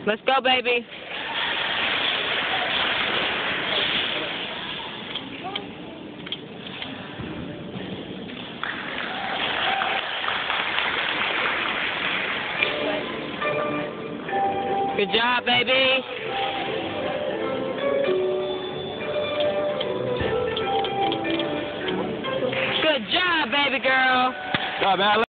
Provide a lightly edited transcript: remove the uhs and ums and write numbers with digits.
Let's go, baby. Good job, baby. Good job, baby girl. Good job, man.